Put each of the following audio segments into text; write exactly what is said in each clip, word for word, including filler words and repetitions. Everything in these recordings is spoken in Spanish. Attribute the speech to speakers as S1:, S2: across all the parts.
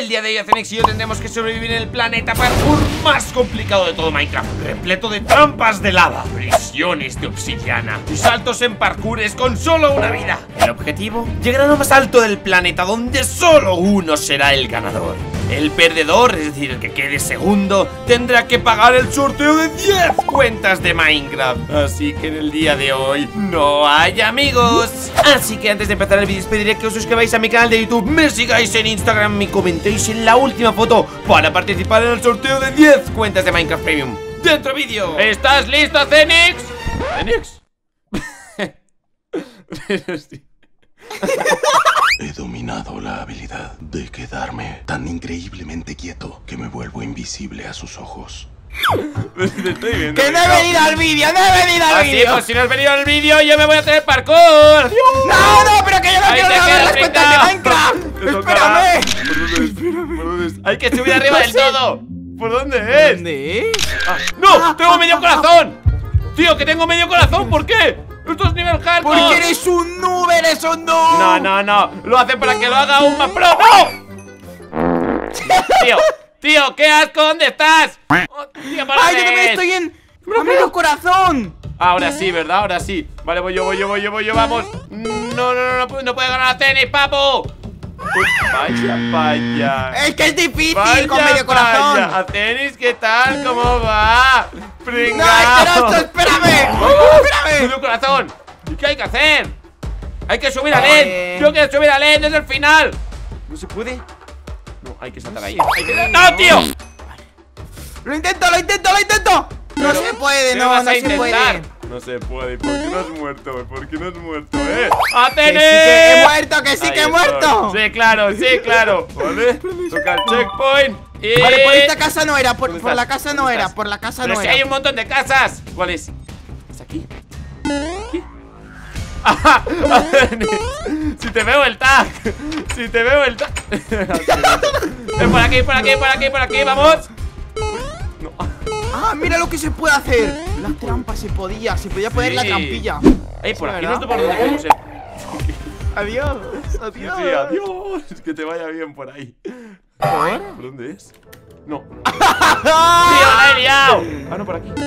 S1: El día de hoy Acenix y yo tendremos que sobrevivir en el planeta parkour más complicado de todo Minecraft, repleto de trampas de lava, prisiones de obsidiana y saltos en parkours con solo una vida. El objetivo, llegar a lo más alto del planeta, donde solo uno será el ganador. El perdedor, es decir, el que quede segundo, tendrá que pagar el sorteo de diez cuentas de Minecraft. Así que en el día de hoy no hay amigos. Así que antes de empezar el vídeo os pediré que os suscribáis a mi canal de YouTube, me sigáis en Instagram y comentéis en la última foto para participar en el sorteo de diez cuentas de Minecraft Premium. ¡Dentro vídeo! ¿Estás listo, Cenix? ¿Cenix?
S2: He dominado la habilidad de quedarme tan increíblemente quieto que me vuelvo invisible a sus ojos.
S1: Estoy viendo,
S3: ¡Que no he venido al vídeo! ¡No he venido al
S1: Así,
S3: vídeo!
S1: pues si no has venido al vídeo, yo me voy a hacer parkour.
S3: ¡No, no! ¡Pero que yo no
S1: Ahí
S3: quiero
S1: te
S3: grabar
S1: quedas,
S3: las cuentas de
S1: venga.
S3: Minecraft!
S1: Te tocará.
S3: ¡Espérame!
S1: Hay que subir arriba del todo. ¿Por dónde es?
S3: ¿Dónde es?
S1: Ah, ¡no! ¡Tengo medio corazón! Tío, que tengo medio corazón, ¿por qué? Esto es nivel hardcore.
S3: ¡Porque eres un noob! ¡Eres un noob!
S1: No, no, no, lo hace para que lo haga aún más pro. ¡No! Tío, tío, qué asco, ¿dónde estás? Oh, tío, ¿para
S3: ¡Ay, yo
S1: dónde
S3: también
S1: es?
S3: estoy en... ¡A medio corazón!
S1: Ahora sí, ¿verdad? Ahora sí. Vale, voy yo, voy yo, voy yo, voy yo, vamos. No, no, no, no, no puede ganar a tenis, papu. Vaya, vaya.
S3: ¡Es que es difícil
S1: Vaya,
S3: con medio corazón!
S1: vaya. A tenis, ¿qué tal? ¿Cómo va?
S3: ¡No,
S1: Pringao.
S3: Esperanto, espérame!
S1: ¡Uh!
S3: ¡Espérame!
S1: ¡Medio corazón! ¿Y qué hay que hacer? Hay que subir a
S3: Joder.
S1: Len. Yo quiero subir a Len desde el final. ¿No se puede? No, hay que saltar ahí. Hay que... ¡No, tío!
S3: ¡Lo intento, lo intento, lo intento! No
S1: Pero,
S3: se puede,
S1: ¿qué
S3: no,
S1: vas
S3: no
S1: a
S3: se
S1: intentar?
S3: puede.
S1: No se puede. ¿Por qué no has muerto? ¿Por qué no has muerto, eh?
S3: Que
S1: ¡Atenes!
S3: sí que he muerto, que sí
S1: Ahí
S3: que he
S1: estoy.
S3: muerto.
S1: Sí, claro, sí, claro. Vale. Toca el checkpoint. Y...
S3: Vale, por esta casa no era, por,
S1: ¿Dónde
S3: por
S1: estás?
S3: la casa no
S1: ¿Dónde
S3: era,
S1: estás?
S3: por la casa
S1: Pero
S3: no
S1: si
S3: era.
S1: hay un montón de casas. ¿Cuál es? ¿Es aquí? ¿Aquí? ¡Ajá! Si te veo el tag. Si te veo el tag. Es por aquí, por aquí, por aquí, por aquí, vamos. No.
S3: Ah, mira lo que se puede hacer. La trampa se podía, se podía poner
S1: Sí.
S3: la trampilla.
S1: Ey, por
S3: Sí,
S1: aquí no
S3: ¿verdad?
S1: sé por dónde podemos ir.
S3: Adiós,
S1: Sí,
S3: adiós.
S1: sí, adiós. Que te vaya bien por ahí.
S3: ¿Por?
S1: ¿Por dónde es? No. ¡Tío, la he liado! Ah, no, por aquí.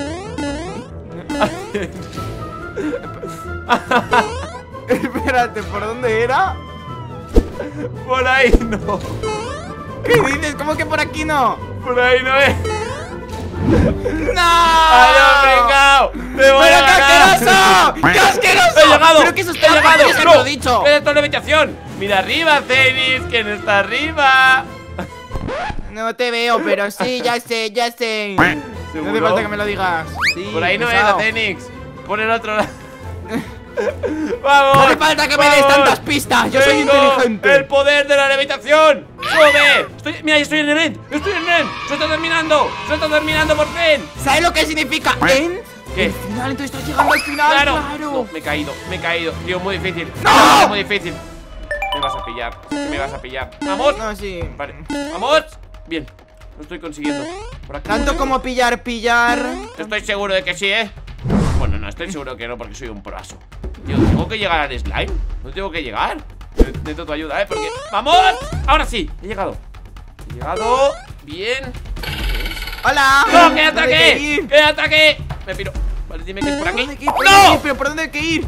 S3: Espérate, ¿por dónde era?
S1: Por ahí no.
S3: ¿Qué dices? ¿Cómo que por aquí no?
S1: Por ahí no es.
S3: ¡No!
S1: ¡Adiós, brincao! ¡Te voy
S3: ¡Pero
S1: a
S3: qué
S1: ganar!
S3: asqueroso! ¡Qué asqueroso!
S1: ¡He llegado!
S3: ¡Pero que eso
S1: ¡He
S3: está
S1: llegado!
S3: ya se
S1: ¡No!
S3: lo he dicho!
S1: ¡Esto es la habitación! ¡Mira arriba, Cenix! ¿Quién está arriba?
S3: No te veo, pero sí, ya sé, ya sé. No
S1: ¿Seguro?
S3: hace falta que me lo digas. Sí,
S1: Por ahí no es
S3: pesado.
S1: la Cenix. Por el otro lado. ¡Vamos!
S3: No hace falta que me des
S1: ¡Vamos!
S3: tantas pistas. Yo soy
S1: ¡Tengo
S3: inteligente.
S1: el poder de la levitación! ¡Sube! Estoy, mira, estoy en el end. Estoy en el end. Se está terminando. Se está terminando por fin.
S3: ¿Sabes lo que significa end?
S1: ¿Qué?
S3: El final, entonces estás llegando al final.
S1: Claro.
S3: Claro.
S1: No, me he caído, me he caído. Tío, muy difícil.
S3: ¡No!
S1: Es muy difícil. Me vas a pillar. Me vas a pillar. ¡Vamos!
S3: No, sí.
S1: Vale. ¡Vamos! Bien. Lo estoy consiguiendo. Por aquí.
S3: Tanto como pillar, pillar.
S1: Estoy seguro de que sí, ¿eh? Bueno, no, estoy seguro que no, porque soy un proaso. Tío, ¿tengo que llegar al slime? ¿No tengo que llegar? Necesito tu ayuda, ¿eh? Porque... ¡Vamos! Ahora sí, he llegado. He llegado. Bien.
S3: ¡Hola!
S1: ¡No, quédate
S3: ¿Dónde hay que
S1: aquí!
S3: ir?
S1: ¡Quédate aquí! Me piro. Vale, dime que es por
S3: ¿Por
S1: aquí.
S3: dónde hay que ir? ¿Por dónde hay que
S1: ¡No!
S3: ir? ¿Pero por dónde hay que ir?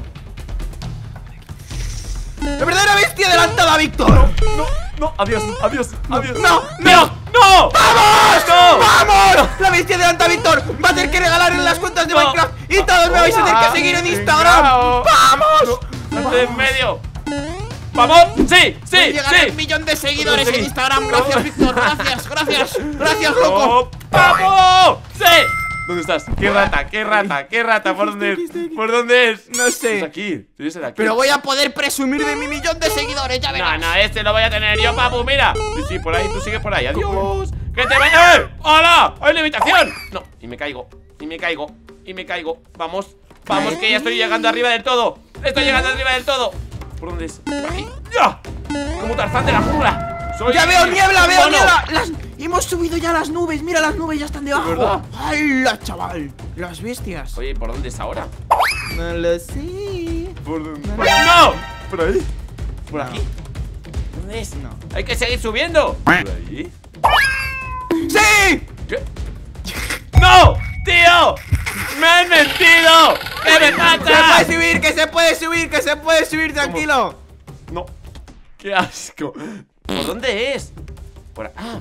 S3: ¡La verdadera bestia adelantada, Víctor!
S1: No, no, adiós, adiós, adiós.
S3: no,
S1: no, no.
S3: ¡Vamos!
S1: ¡No!
S3: ¡Vamos! La bestia adelanta, Víctor. Va a tener que regalar en las cuentas de
S1: No.
S3: Minecraft. Y todos me vais a tener que seguir en Instagram.
S1: Pringao.
S3: ¡Vamos!
S1: No, no, en medio. ¡Vamos! ¡Sí! ¡Sí!
S3: Voy a llegar
S1: ¡Sí!
S3: a un millón de seguidores
S1: Sí.
S3: en Instagram. Gracias,
S1: No.
S3: Víctor. Gracias, gracias. Gracias, loco.
S1: ¡No! ¡Vamos! ¡Sí! ¿Dónde estás? ¿Qué rata? ¿Qué rata? ¿Qué rata? ¿Por dónde es? ¿Por dónde es?
S3: No sé.
S1: Es aquí. Tiene que ser aquí.
S3: Pero voy a poder presumir de mi millón de seguidores. Ya
S1: No,
S3: verás.
S1: no, este lo voy a tener yo, papu, mira. Sí, sí, por ahí, tú sigue por ahí, adiós. ¡Que te vaya! ¡Eh! ¡Hola! ¡Hay levitación! No, y me caigo, y me caigo, y me caigo. Vamos, vamos, que ya estoy llegando arriba del todo. Estoy llegando arriba del todo. ¿Por dónde es? Por aquí. ¡Ya! Como Tarzán de la jungla. Soy
S3: ¡Ya veo niebla, veo
S1: mono.
S3: niebla! Las... Hemos subido ya las nubes, mira, las nubes ya están
S1: verdad.
S3: debajo. ¡Hala, chaval! Las bestias.
S1: Oye, ¿por dónde es ahora?
S3: No lo sé.
S1: ¿Por dónde? ¡No! ¿Por ahí? ¿Por aquí? ¿Dónde es?
S3: No.
S1: Hay que seguir subiendo. ¿Por ahí?
S3: ¡Sí!
S1: ¿Qué? ¡No! ¡Tío! ¡Me han mentido! ¿Qué me
S3: ¡Se puede
S1: pasa?
S3: subir, que se puede subir, que se puede subir, tranquilo!
S1: No. ¡Qué asco! ¿Por dónde es? Por ah.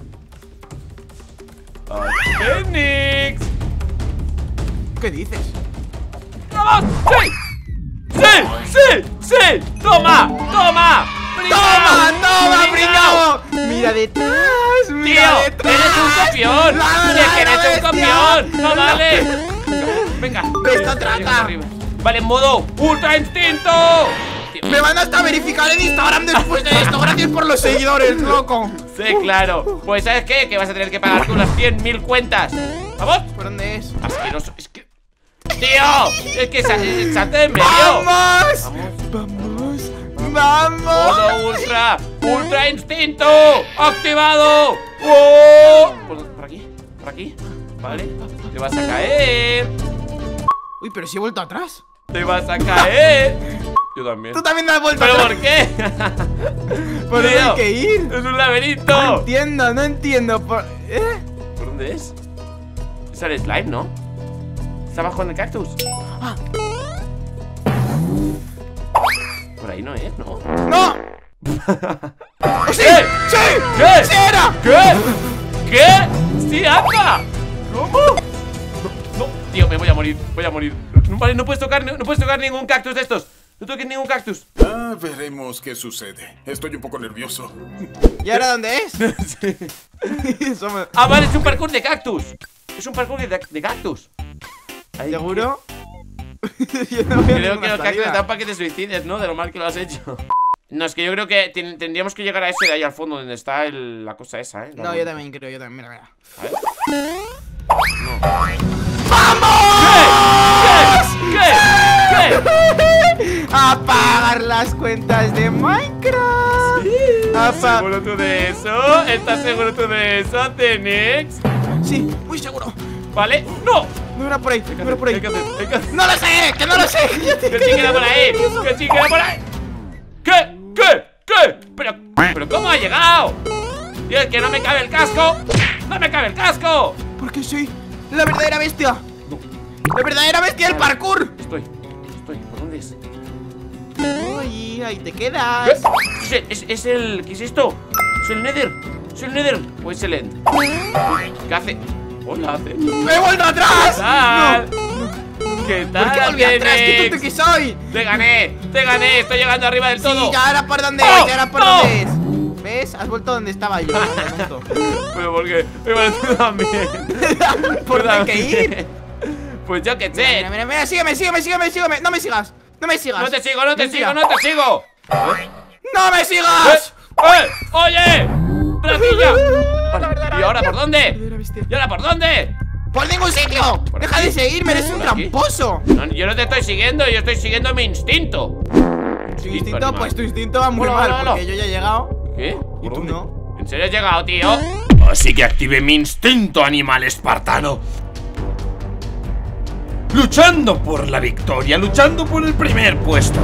S1: ¡Fénix!
S3: ¿Qué dices?
S1: ¡Vamos! ¡Sí! ¡Sí! ¡Sí! ¡Sí! ¡Toma! ¡Toma!
S3: ¡Toma, toma,
S1: ¡Pringao!
S3: pringao! ¡Mira detrás!
S1: ¡Tío!
S3: ¡Mira detrás!
S1: ¡Eres un copión!
S3: ¡La,
S1: ¡Que
S3: la,
S1: eres
S3: la
S1: un
S3: bestia!
S1: copión! ¡No vale! Venga.
S3: Esto
S1: Llega
S3: trata.
S1: arriba. Vale, en modo Ultra Instinto. Tío.
S3: Me van hasta a verificar en Instagram después de esto. Gracias por los seguidores, loco.
S1: Sí, claro. Pues ¿sabes qué? Que vas a tener que pagar tú unas cien mil cuentas. ¿Vamos?
S3: ¿Por dónde es?
S1: Asqueroso. Es que... ¡Tío! Es que sa- salte de en medio.
S3: ¡Vamos!
S1: Vamos.
S3: ¡Vamos! ¡Vamos!
S1: Modo Ultra. Ultra Instinto. Activado. ¡Oh! ¿Por, por aquí? ¿Por aquí? Vale. Te vas a caer.
S3: Uy, pero si he vuelto atrás.
S1: Te vas a caer. Yo también.
S3: Tú también me has vuelto
S1: ¿Pero
S3: atrás.
S1: por qué?
S3: ¿Por dónde
S1: Tío,
S3: hay que ir?
S1: Es un
S3: No
S1: laberinto.
S3: entiendo, no entiendo. Por... ¿Eh?
S1: ¿Por dónde es? Es el slime, ¿no? Está abajo en el cactus.
S3: Ah.
S1: Por ahí no es, ¿no?
S3: ¡No! ¡Sí!
S1: ¿Qué?
S3: ¡Sí!
S1: ¿Qué?
S3: ¡Sí era!
S1: ¿Qué? ¿Qué? ¡Sí, anda! ¿Cómo? No, no, tío, me voy a morir, voy a morir. No, vale, no puedes tocar, no puedes tocar ningún cactus de estos. No toques ningún cactus.
S4: Ah, veremos qué sucede. Estoy un poco nervioso.
S3: ¿Y ahora dónde es?
S1: Sí.
S3: Eso me-
S1: Ah, vale, es un parkour de cactus. Es un parkour de, de cactus. Ahí,
S3: ¿Seguro? Yo no veo
S1: Creo
S3: ninguna
S1: que los cactus
S3: salida.
S1: están para que te suicides, ¿no? De lo mal que lo has hecho. No, es que yo creo que ten- tendríamos que llegar a ese de ahí al fondo, donde está el- la cosa esa, ¿eh? La
S3: No, yo
S1: vuelta.
S3: también creo, yo también, mira, mira.
S1: A ver. No. ¿Qué? ¿Qué? ¿Qué?
S3: A pagar las cuentas de Minecraft. A pa-
S1: ¿Seguro tú de eso? ¿Estás seguro tú de eso, Tenix?
S3: Sí, muy seguro.
S1: ¿Vale? ¡No!
S3: No era por ahí, no era por ahí.
S1: Hay que hacer, hay que hacer.
S3: ¡No lo sé! ¡Que no lo sé! Yo te-
S1: ¡Que sí queda por ahí! ¡Que sí queda por ahí! ¿Qué? ¿Qué? ¿Qué? ¿Pero, pero cómo ha llegado? Tío, es que no me cabe el casco. ¡No me cabe el casco!
S3: Porque soy la verdadera bestia. La verdadera bestia del parkour.
S1: Estoy, estoy, ¿por dónde es?
S3: Uy, ahí te
S1: ¿Qué?
S3: quedas.
S1: Es, el- es, es el... ¿Qué es esto? ¿Es el Nether? ¿Es el Nether? ¿O es el End? ¿Qué hace? Hola, hace.
S3: ¡Me he vuelto atrás!
S1: ¿Qué tal?
S3: No.
S1: ¿Qué tal,
S3: ¿Por qué volví atrás? ¡Qué
S1: Tenix?
S3: tonto que soy!
S1: ¡Te gané! ¡Te gané! ¡Estoy llegando arriba del todo!
S3: Sí, ya era por donde
S1: ¡No!
S3: es, ya era por
S1: ¡No!
S3: donde es. ¿Ves? Has vuelto donde estaba yo, tonto.
S1: Pero porque me parece también.
S3: ¿Por dónde hay que ir?
S1: Pues yo qué sé.
S3: Mira, mira, mira, sígueme, sígueme, sígueme, sígueme. No me sigas, no me sigas.
S1: No te sigo, no te
S3: Mentira.
S1: sigo, no te sigo.
S3: ¡No me
S1: ¡Eh!
S3: sigas!
S1: ¡Eh! ¡Oye! ¡Ratilla! Vale,
S3: verdad,
S1: ¿y ahora por dónde?
S3: verdadera bestia.
S1: ¿Y ahora por dónde?
S3: ¡Por ningún sitio!
S1: Por
S3: ¡Deja
S1: aquí.
S3: de seguirme! ¡Eres un
S1: Por aquí.
S3: tramposo!
S1: No, yo no te estoy siguiendo, yo estoy siguiendo mi instinto.
S3: Tu instinto,
S1: animal.
S3: pues tu instinto va muy
S1: Hola,
S3: mal,
S1: hola, hola.
S3: porque yo ya he llegado.
S1: ¿Qué?
S3: ¿Y
S1: ¿Por
S3: tú
S1: dónde?
S3: no?
S1: ¿En serio has llegado, tío?
S2: Así que active mi instinto animal espartano. Luchando por la victoria, luchando por el primer puesto.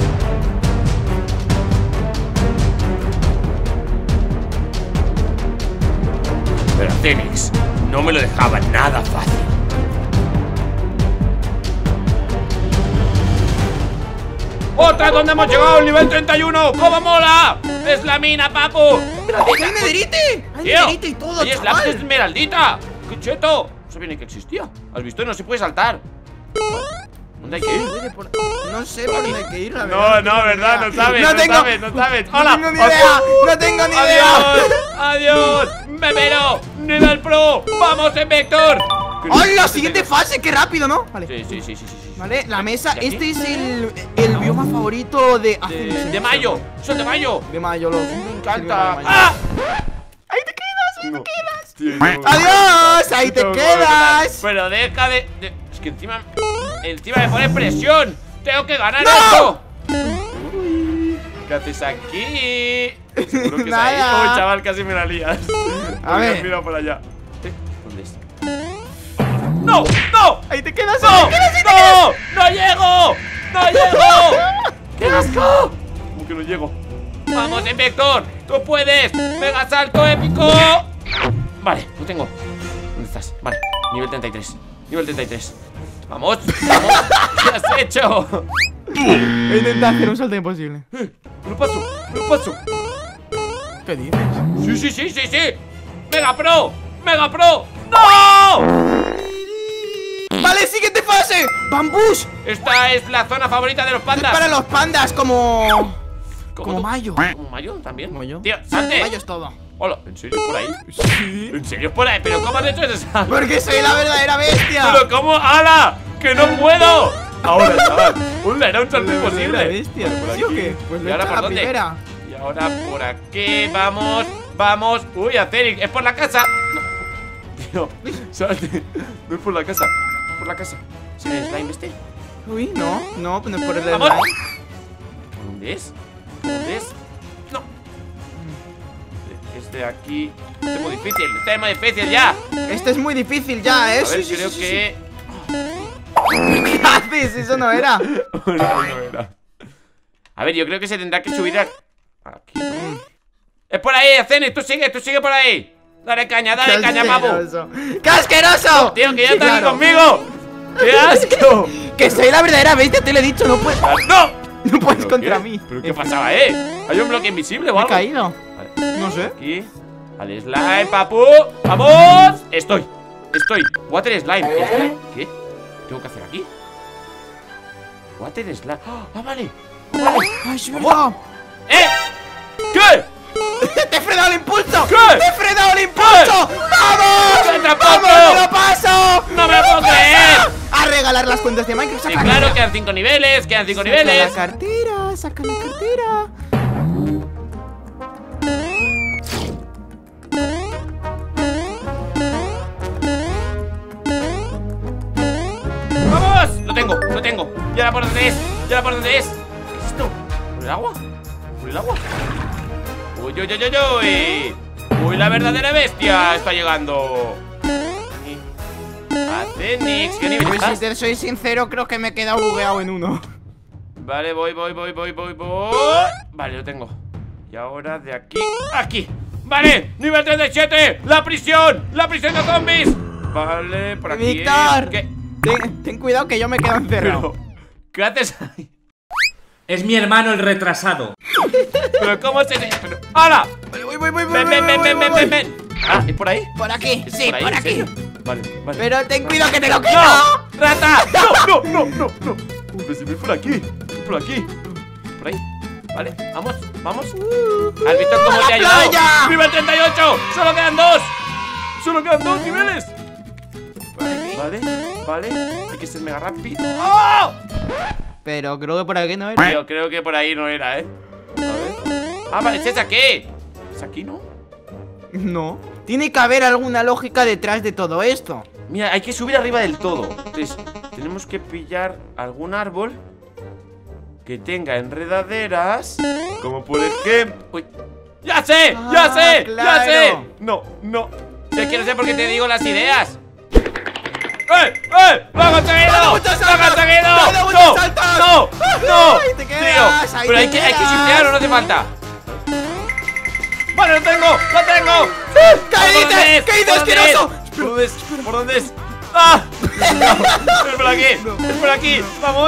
S2: Pero Tenix no me lo dejaba nada fácil.
S1: ¡Otra donde hemos llegado al nivel treinta y uno! ¡Cómo mola! ¡Es la mina, papu!
S3: ¡Hay nederite! ¡Hay
S1: Tío,
S3: nederite y todo,
S1: ¡Oye, es la
S3: chaval!
S1: esmeraldita! ¡Qué cheto! No sabía ni que existía. ¿Has visto? No se puede saltar. ¿Dónde hay que ir?
S3: Puede por- No sé por dónde hay que ir, la
S1: No,
S3: verdad.
S1: no,
S3: tengo
S1: verdad,
S3: ni
S1: no
S3: idea.
S1: sabes, no
S3: tengo-
S1: sabes, no sabes.
S3: No
S1: ¡Hola!
S3: tengo ni idea, no tengo ni idea.
S1: ¡Adiós! ¡Adiós! ¡Bebero! ¡Nivel pro! ¡Vamos en Vector!
S3: ¡Hola! Siguiente fase, qué rápido, ¿no? Vale.
S1: Sí, sí, sí, sí, sí, sí.
S3: Vale, la mesa,
S1: ¿Y aquí?
S3: este es el, el bioma favorito de...
S1: De, de mayo, son de mayo.
S3: De mayo, loco.
S1: Me encanta.
S3: ¡Ah!
S1: ¡Ah!
S3: ¡Ahí te quedas! ¡Ahí te quedas!
S1: Tío, no.
S3: ¡Adiós! ¡Ahí te
S1: No,
S3: quedas!
S1: Pero deja de, de- Es que encima Encima me pone presión. Tengo que ganar
S3: ¡No!
S1: esto. ¿Qué haces aquí? Seguro que es ahí.
S3: Nada.
S1: Oh, chaval, casi me la lías.
S3: A ver.
S1: Mira por allá. Eh, ¿Dónde es? ¡No! ¡No!
S3: ¡Ahí te quedas!
S1: ¡No!
S3: ¡Ahí te quedas! ¡Ahí te quedas!
S1: ¡No! ¡No llego! ¡No llego! ¡Qué asco! ¿Cómo que no llego? ¡Vamos, en Vector! ¡Tú puedes! ¡Mega salto épico! Vale, lo tengo. ¿Dónde estás? Vale, nivel treinta y tres. Nivel treinta y tres. ¡Vamos! ¡Vamos! ¿Qué has hecho?
S3: He intentado hacer un salto imposible.
S1: Eh, ¡Me lo paso! ¡Me lo paso!
S3: ¿Qué dices?
S1: ¡Sí, sí, sí, sí, sí! ¡Mega Pro! ¡Mega Pro! ¡No!
S3: Vale, siguiente fase. ¡Bambús!
S1: Esta es la zona favorita de los
S3: Es
S1: pandas.
S3: para los pandas, como...
S1: ¿Cómo
S3: Como
S1: tú?
S3: Mayo.
S1: ¿Como Mayo también?
S3: Como yo.
S1: Tío, salte.
S3: Mayo es todo.
S1: Hola, ¿en serio por ahí?
S3: Sí.
S1: ¿En serio por ahí? ¿Pero cómo has hecho ese salto?
S3: Porque soy la verdadera bestia.
S1: ¿Pero cómo? ¡Hala! ¡Que no puedo! Ahora, chaval. Hola, era un salto
S3: La
S1: imposible.
S3: verdadera bestia.
S1: Por
S3: ¿Sí o
S1: aquí.
S3: qué? Pues
S1: ¿Y
S3: lo he
S1: ahora
S3: hecho
S1: por
S3: a la
S1: dónde?
S3: primera.
S1: Y ahora por aquí. Vamos, vamos. Uy, Asterix, es por la casa. No. Tío, salte. No es por la casa. Es por la casa. ¿Es el slime este?
S3: Uy, no, no, no es por el
S1: ¡Vamos!
S3: slime.
S1: ¿Por dónde es? ¿Por dónde es? No. Este de aquí. Este es muy difícil. Este es muy difícil ya.
S3: Este es muy difícil ya, ¿eh?
S1: A ver,
S3: Sí, sí,
S1: creo
S3: sí, sí,
S1: que.
S3: sí. ¿Qué haces? Eso no era.
S1: No, no era. A ver, yo creo que se tendrá que subir a... aquí. Es por ahí, Zenith, tú sigue, tú sigue por ahí. Dale caña, dale
S3: ¡Qué
S1: caña, papu.
S3: asqueroso! ¡Qué asqueroso!
S1: Tío, que ya
S3: Sí,
S1: estás aquí
S3: claro.
S1: conmigo. ¡Qué asco!
S3: Que soy la verdadera bestia, te lo he dicho, no puedes,
S1: ¡No!
S3: no puedes
S1: ¿Pero
S3: contra
S1: qué?
S3: mí.
S1: ¿Pero qué pasaba, eh? ¿Hay un bloque invisible o
S3: Me he
S1: algo?
S3: caído.
S1: Vale,
S3: No sé.
S1: aquí. Al slime, papu. ¡Vamos! Estoy, estoy. Water slime. ¿Slime? ¿Qué? ¿Qué tengo que hacer aquí? Water slime. ¡Ah, vale! Vale.
S3: Ay, es verdad.
S1: ¡Eh! ¿Qué?
S3: ¡Te he frenado el impulso!
S1: ¿Qué?
S3: ¡Te he frenado el impulso! ¡Vamos!
S1: ¿Qué tampoco?
S3: ¡Vamos, me lo paso!
S1: ¡No me lo puedo creer!
S3: A regalar las cuentas de Minecraft.
S1: Sí,
S3: saca
S1: claro,
S3: la-
S1: quedan cinco niveles, quedan cinco
S3: saca
S1: niveles.
S3: la cartera, saca la cartera.
S1: ¡Vamos! Lo tengo, lo tengo. ¿Y ahora por dónde es? ¿Y ahora por dónde es? ¿Qué es esto? ¿Por el agua? ¿Por el agua? ¡Uy, uy, uy, uy, uy! ¡Uy, la verdadera bestia está llegando! Acenix, ¿qué nivel
S3: Pues si
S1: estás?
S3: te soy sincero, creo que me he quedado bugueado en uno.
S1: Vale, voy, voy, voy, voy, voy, voy. Vale, lo tengo. Y ahora de aquí, aquí. Vale, nivel treinta y siete. La prisión, la prisión de zombies. Vale, por aquí.
S3: Víctor,
S1: ¿Qué?
S3: ten, ten cuidado que yo me quedo encerrado.
S1: Pero, ¿qué haces ahí?
S5: Es mi hermano el retrasado.
S1: Pero, ¿cómo se...? Pero, ¡hala!
S3: Voy, voy, voy, voy,
S1: Ven,
S3: voy,
S1: ven, ven,
S3: voy,
S1: ven,
S3: voy,
S1: ven,
S3: voy.
S1: ven, ven. Ah, ¿es por ahí?
S3: Por aquí,
S1: ¿Es
S3: sí, por,
S1: ¿En
S3: aquí.
S1: serio? Vale, vale.
S3: Pero ten cuidado que te lo quito.
S1: ¡No! ¡Rata! ¡No, no, no, no, no! Pues si ven por aquí, por aquí. Por ahí. Vale, vamos, vamos. ¿Has visto cómo
S3: ¡A la
S1: te ha ayudado?
S3: playa!
S1: ¡Nivel treinta y ocho! ¡Solo quedan dos! ¡Solo quedan dos niveles! Vale, vale. Hay que ser mega rápido. ¡Oh!
S3: Pero creo que por aquí no era.
S1: Yo creo que por ahí no era, ¿eh? A ver. Ah, vale, es aquí. ¿Es aquí, no?
S3: No. Tiene que haber alguna lógica detrás de todo esto.
S1: Mira, hay que subir arriba del todo. Entonces, tenemos que pillar algún árbol que tenga enredaderas. Como por ejemplo... Uy. ¡Ya sé! ¡Ya
S3: Ah,
S1: sé! ¡Ya
S3: claro.
S1: sé! No, no. Es que no sé por qué te digo las ideas. ¡Eh! ¡Eh! ¡Lo he conseguido!
S3: ¡Dale
S1: ¡Lo
S3: muchos
S1: he
S3: saltos!
S1: conseguido!
S3: ¡Dale
S1: ¡No!
S3: muchos saltos!
S1: ¡No! ¡No!
S3: Ahí te quedas,
S1: Tío,
S3: ahí
S1: pero
S3: te
S1: hay que, hay que
S3: quedas.
S1: shiftear o no hace falta. ¡Vale, lo tengo! ¡Lo tengo!
S3: ¿Qué
S1: ¿Por
S3: dices?
S1: dónde es?
S3: ¿Qué dices,
S1: ¿Por dónde es?
S3: asqueroso?
S1: ¿Por dónde es? ¿Por dónde es? ¡Ah! No, es por aquí, es por aquí. ¡Vamos!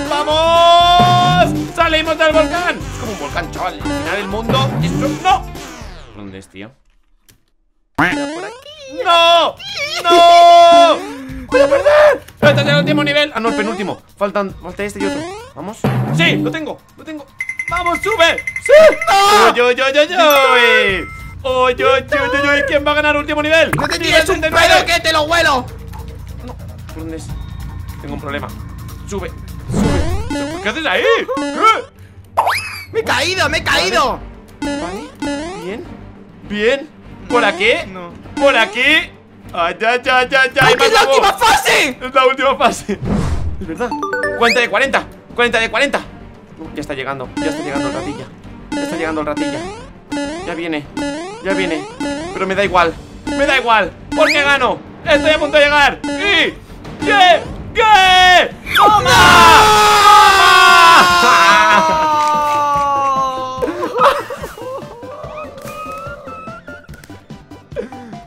S1: ¡Vamos! ¡Salimos del volcán! Es como un volcán, chaval. Al final del mundo. ¡Eso no! ¿Por dónde es, tío?
S3: Por aquí.
S1: ¡No! ¡No! ¡Voy a perder! Pero este es el último nivel. Ah, no, el penúltimo. Faltan, falta este y otro. ¿Vamos? ¡Sí! ¡Lo tengo! ¡Lo tengo! ¡Vamos, sube! ¡Sí! ¡Oy, oy, oy, oy, oy! ¡Oy, oy, oy, oy, oy! ¿Quién va a ganar último nivel?
S3: No te
S1: Nivel
S3: tires un
S1: treinta y nueve.
S3: pedo que te lo huelo.
S1: ¿Por dónde es? Tengo un problema. Sube, sube. ¿Qué haces ahí? ¿Qué?
S3: Me he caído, me he caído.
S1: Vale, bien, bien. ¿Por aquí?
S3: No.
S1: ¿Por aquí? ¡Ay, ay, ay, ay, ay!
S3: ¡Ay, que es la
S1: ¡Vamos!
S3: última fase!
S1: Es la última fase. Es verdad. cuarenta de cuarenta. cuarenta de cuarenta. No, ya está llegando. Ya está llegando el ratilla. Ya está llegando el ratilla. Ya viene. Ya viene. Pero me da igual. Me da igual. Porque gano. Estoy a punto de llegar. Y... ¿Qué? ¿Qué? ¡Toma!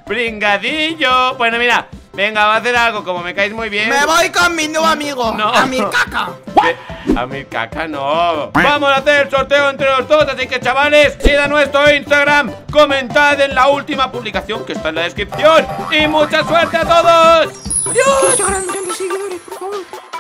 S1: Pringadillo. Bueno, mira, venga, va a hacer algo. Como me caéis muy bien.
S3: Me voy con mi nuevo amigo.
S1: No.
S3: A mi caca.
S1: Ve- A mi caca no. Vamos a hacer el sorteo entre los dos. Así que, chavales, id a nuestro Instagram, comentad en la última publicación que está en la descripción. Y mucha suerte a todos.
S3: Adiós. Muchas gracias, seguidores, por favor.